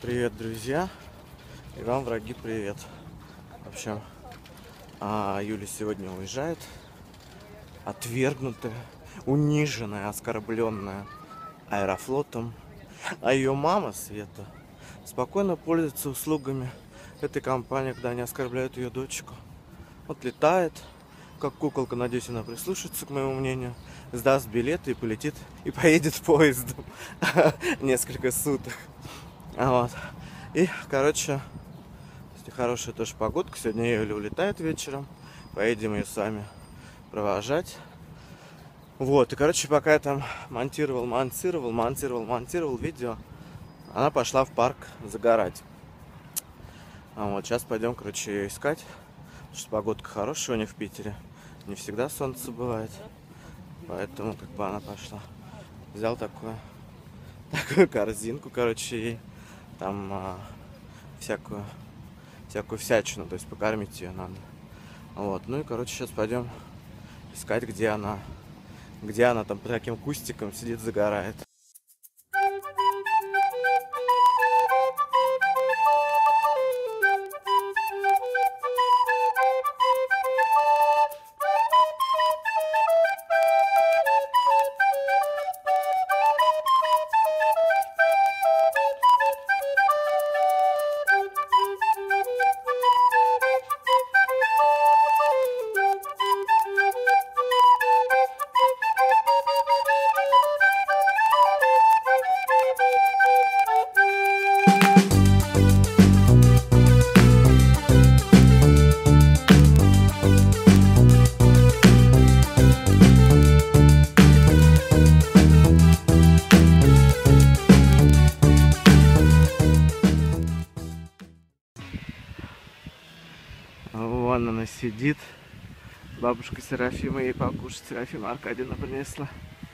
Привет, друзья, и вам, враги, привет. В общем, Юля сегодня уезжает, отвергнутая, униженная, оскорбленная Аэрофлотом, а ее мама, Света, спокойно пользуется услугами этой компании, когда они оскорбляют ее дочку. Вот летает, как куколка, надеюсь, она прислушается к моему мнению, сдаст билеты и полетит, и поедет поездом несколько суток. Вот. И, короче, хорошая тоже погодка. Сегодня Юля улетает вечером. Поедем ее с вами провожать. Вот. И, короче, пока я там монтировал видео, она пошла в парк загорать. Вот. Сейчас пойдем, короче, ее искать. Потому что погодка хорошая у них в Питере. Не всегда солнце бывает. Поэтому, как бы, она пошла. Взял такую корзинку, короче, ей. Там всякую всячину, то есть покормить ее надо. Вот, ну и, короче, сейчас пойдем искать, где она там по таким кустикам сидит, загорает. Вон она сидит. Бабушка Серафима ей покушать. Серафима Аркадьевна принесла.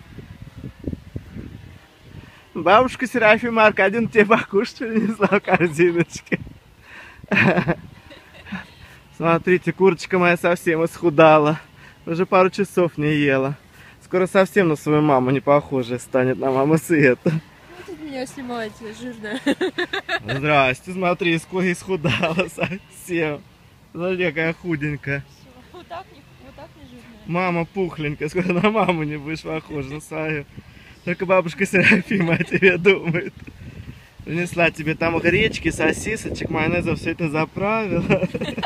Бабушка Серафима Аркадьевна тебе покушать принесла в корзиночке. Смотрите, курочка моя совсем исхудала. Уже пару часов не ела. Скоро совсем на свою маму не похожая станет, на маму Света. Тут меня снимаете, жирная. Здрасте, смотри, сколько исхудала совсем. Смотри, какая худенькая. Вот так не жирная. Мама пухленькая, скоро на маму не будешь похожа, на свою. Только бабушка Серафима о тебе думает. Принесла тебе там гречки, сосисочек, майонеза, все это заправила.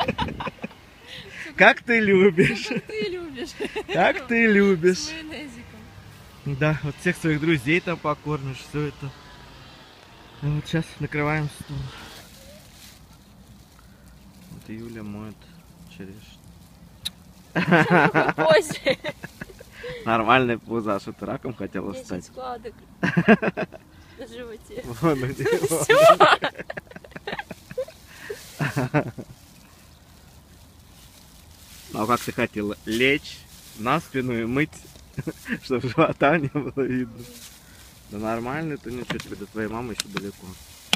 Как ты любишь. Как ты любишь. Как ты любишь. С майонезиком. Да, вот всех своих друзей там покормишь, все это. А вот сейчас накрываем стол. Вот Юля моет черешню. Позже. Нормальная поза, а что ты раком хотела 10 стать? складок на животе. Вон у него. Все. Ну а как ты хотела? Лечь на спину и мыть, чтобы живота не было видно. Да нормально, ты ничего, тебе до твоей мамы еще далеко.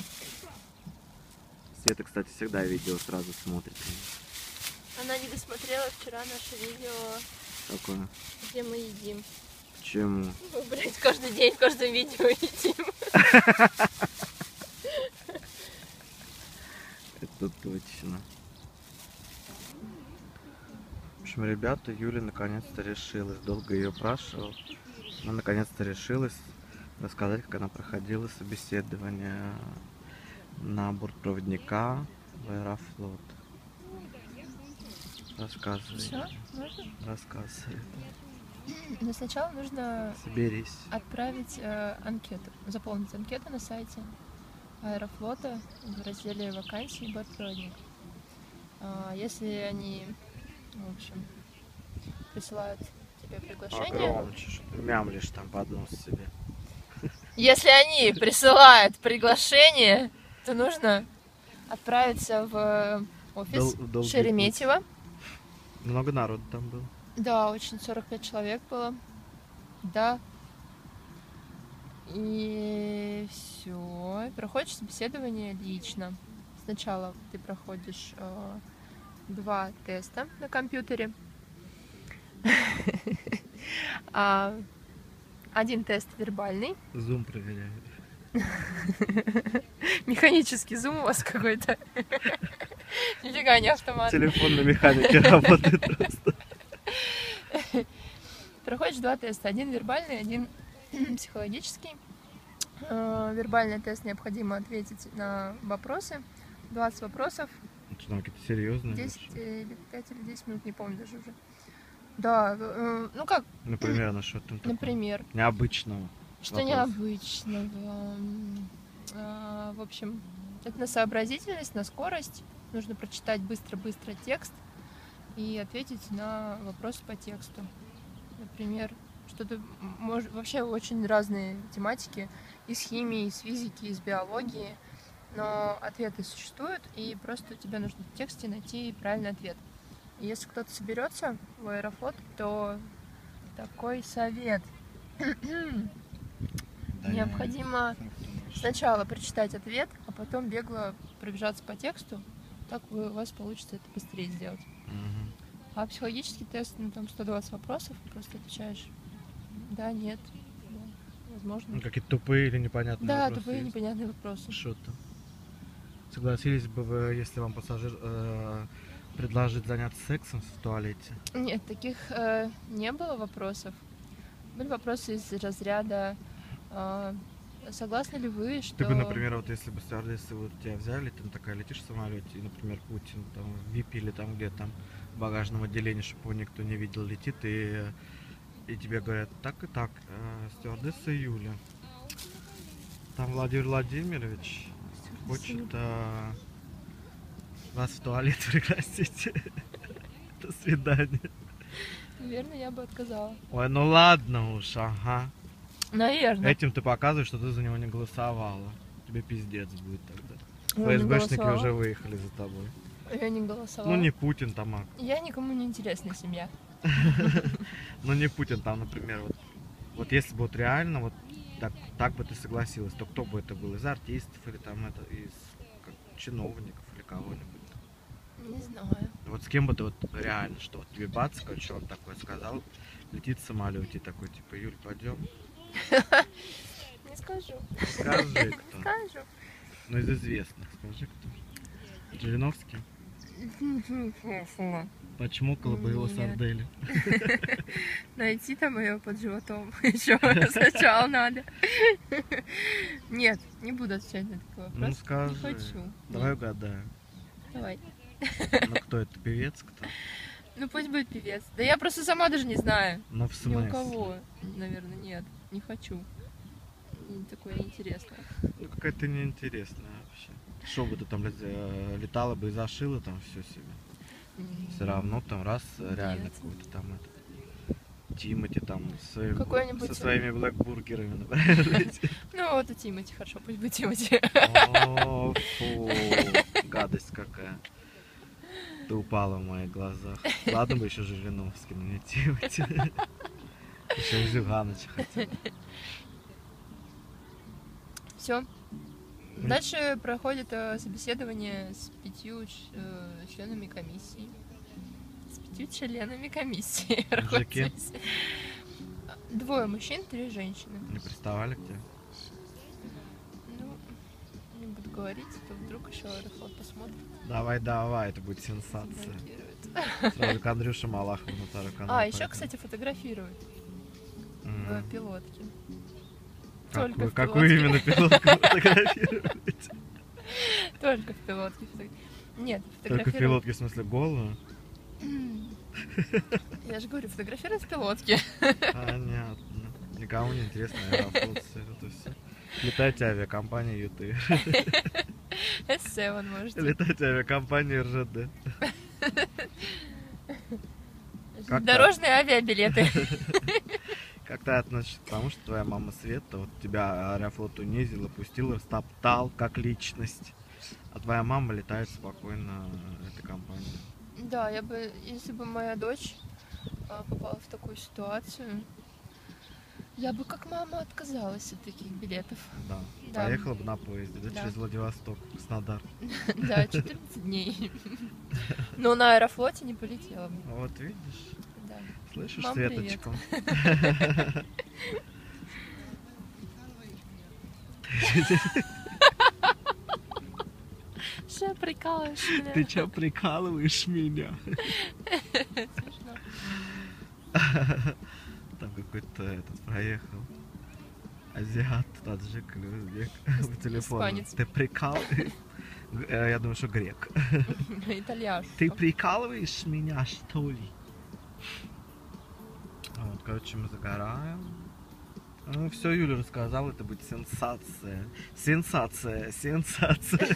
Света, кстати, всегда видео сразу смотрит. Она не досмотрела вчера наше видео, Какое? где мы едим. Почему? Мы, блядь, каждый день в каждом видео едим. Это точно. В общем, ребята, Юля наконец-то решилась. Долго ее спрашивал. Она наконец-то решилась рассказать, как она проходила собеседование на бортпроводника в Аэрофлот. Рассказывай. Все, можно? Рассказывай. Но сначала нужно Соберись. отправить анкету, заполнить анкету на сайте Аэрофлота в разделе вакансии бортпроводник. Если они, в общем, присылают тебе приглашение. Погромче, что ты мямлишь там под нос себе. Если они присылают приглашение, то нужно отправиться в офис Долгий Шереметьево. путь. Много народу там было. Да, очень 45 человек было. Да. И все. Проходишь собеседование лично. Сначала ты проходишь 2 теста на компьютере. Один тест вербальный. Зум проверяют. Механический зум у вас какой-то. Нифига не автомат. Телефон на механике работает просто. Проходишь два теста. Один вербальный, один психологический. Вербальный тест необходимо ответить на вопросы. 20 вопросов. Что, какие-то серьезные? 10 или 5 или 10 минут, не помню даже уже. Да, ну как? Например, на что там? Например. Необычного. Что Вопрос. необычного? В общем, это на сообразительность, на скорость. Нужно прочитать быстро-быстро текст и ответить на вопросы по тексту. Например, что-то вообще очень разные тематики из химии, из физики, из биологии, но ответы существуют, и просто тебе нужно в тексте найти правильный ответ. И если кто-то соберется в Аэрофлот, то такой совет. Да, Необходимо сначала прочитать ответ, а потом бегло пробежаться по тексту. Так у вас получится это быстрее сделать. Мгм. А психологический тест, ну там 120 вопросов, просто отвечаешь да, нет, да, возможно. Ну, какие-то тупые или непонятные Да, вопросы тупые есть? непонятные вопросы. Что там? Согласились бы вы, если вам пассажир предложит заняться сексом в туалете? Нет, таких не было вопросов. Были вопросы из разряда согласны ли вы, что... Ты бы, например, вот если бы стюардессы вот тебя взяли, ты такая летишь в самолете, и, например, Путин там в VIP или там где там в багажном отделении, чтобы его никто не видел, летит, и тебе говорят, так и так, стюардесса Юля, там Владимир Владимирович хочет вас в туалет пригласить. До свидания. Наверное, я бы отказала. Ой, ну ладно уж, ага. Наверное. Этим ты показываешь, что ты за него не голосовала. Тебе пиздец будет тогда. Я не ФСБшники голосовала. уже выехали за тобой. Я не голосовала. Ну не Путин там, Я никому не интересна семья. ну не Путин там, например, вот если бы вот реально вот так бы ты согласилась, то кто бы это был? Из артистов или там это из чиновников или кого-нибудь? Не знаю. Вот с кем бы ты вот реально, что вот тебе бац, какой чувак такой сказал, летит в самолете такой, типа, Юль, пойдем? Не скажу. Скажи кто. Скажу. Ну из известных, скажи кто. Жириновский? Почмокала бы его Нет. сардели. Найти там ее под животом еще сначала надо. Нет, не буду отвечать на такой вопрос. Ну скажи. Не хочу. Давай угадаю. Давай. Ну кто это, певец кто? Ну пусть будет певец. Да я просто сама даже не знаю. Ну в Ни смысле? у кого. Наверное, нет. Не хочу. Такое неинтересное. Ну какая ты неинтересная вообще. Что бы ты там летала бы и зашила там все себе? Все равно там раз реально Нет. какой-то там это. Тимати там Какой-нибудь- со своими блэкбургерами, например. Ну вот у Тимати, хорошо, пусть будет Тимати. О, фу, гадость какая. Ты упала в моих глазах. Ладно бы еще Жириновский, но не Тимати. Еще Зюганыча хотя бы. Все. Дальше проходит собеседование с 5 членами комиссии. С 5 членами комиссии. проходит Мужики? собеседование. 2 мужчин, 3 женщины. Не приставали к тебе? Ну, не буду говорить, то вдруг еще Аэрофлот посмотрит. Давай, это будет сенсация. заблокирует. Сразу к Андрюше Малахову на второй канал. А, еще, пойдем. кстати, фотографируют М. в пилотке. Только в Какую пилотке. именно пилотку фотографируете? Только в пилотке. Нет, Только в фотографируют. пилотке, в смысле, голую? Я же говорю, фотографируют в пилотке. Понятно. Никому не интересно Аэрофлот, это все. Летайте авиакомпания ЮТ. S7 можете. Летайте авиакомпания РЖД. Как Дорожные авиабилеты. Как ты относишься к тому, что твоя мама Света вот тебя Аэрофлот унизил, опустил, растоптал как личность, а твоя мама летает спокойно этой компанией? Да, я бы, если бы моя дочь попала в такую ситуацию, я бы как мама отказалась от таких билетов. Да. Да. Поехала бы на поезде, да, Да. через Владивосток, Краснодар. Да, 14 дней. Но на Аэрофлоте не полетела бы. Вот видишь, Да. слышишь, Мам, Светочку? чё прикалываешь меня? Ты чё прикалываешь меня? Смешно. Там какой-то этот проехал. Азиат, таджик или узбек в телефоне. Испанец. Ты прикалываешь? Я думаю, что грек. Итальяш. Ты прикалываешь меня, что ли? Вот, короче, мы загораем. Ну, все, Юля рассказала, это будет сенсация. Сенсация, сенсация.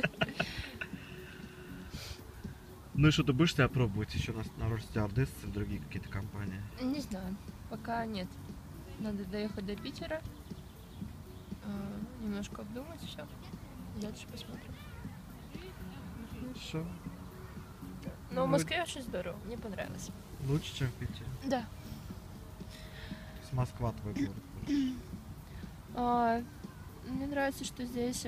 Ну и что, ты будешь себя пробовать еще на роль стюардессы в другие какие-то компании? Не знаю, пока нет. Надо доехать до Питера, немножко обдумать все. Дальше посмотрим. Хорошо. Но в Москве очень здорово, мне понравилось. Лучше, чем в Питере. Да. То есть Москва твой город. Мне нравится, что здесь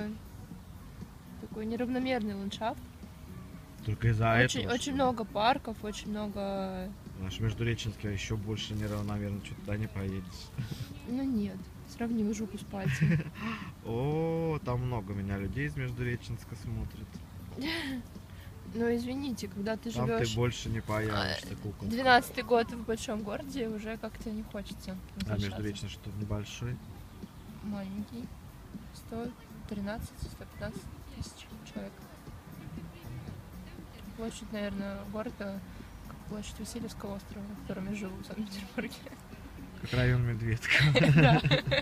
такой неравномерный ландшафт. Только из-за Очень, этого. очень много парков, очень много... Наш Междуреченский еще больше неравномерно, что туда не поедешь. Ну нет, сравним жопу с пальцем. О, там много меня людей из Междуреченска смотрят. Ну извините, когда ты Там живешь ты больше не появишься, кукол. 12-й год в большом городе, уже как-то не хочется А возвращаться. Междуречный что, небольшой? Маленький. 113-115 тысяч человек. Площадь, наверное, города, как площадь Васильевского острова, на котором я живу в Санкт-Петербурге. Как район Медведка. Да.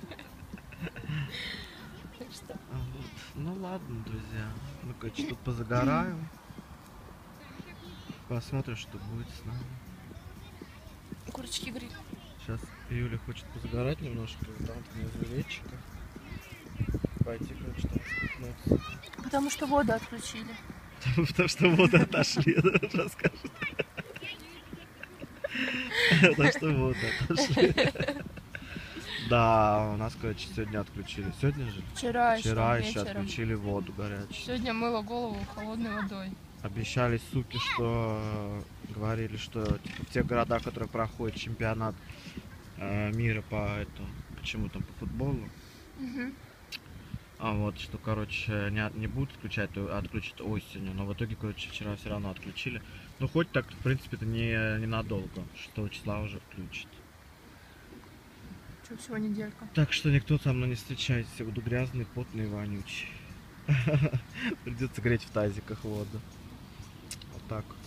Так что Вот. Ну ладно, друзья. Мы, короче, тут позагораем. Посмотрим, что будет с нами. курочки гриль. Сейчас Юля хочет позагорать немножко. Там внизу речка. Пойти, короче, там скупнуться. Потому что воду отключили. Потому что воду отошли, расскажет. Потому что воду отошли. Да, у нас, короче, сегодня отключили. Сегодня же? Вчера еще вечером. отключили воду горячую. Сегодня мыла голову холодной водой. Обещали, суки, что говорили, что типа, в тех городах, в которых проходит чемпионат мира по почему-то по футболу, а вот что, короче, не будут включать, а отключат осенью. Но в итоге, короче, вчера все равно отключили. Ну хоть так, в принципе, это не надолго. 6 числа уже включат. Что, всего неделька. Так что никто со мной не встречается. Я буду грязный, потный, вонючий. Придется греть в тазиках воду. Вот так.